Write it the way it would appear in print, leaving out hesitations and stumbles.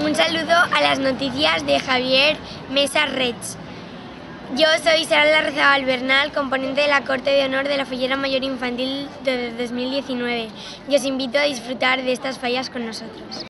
Un saludo a las noticias de Javier Mesa Reig. Yo soy Sara Larrazabal Bernal, componente de la Corte de Honor de la Fallera Mayor Infantil de 2019 y os invito a disfrutar de estas fallas con nosotros.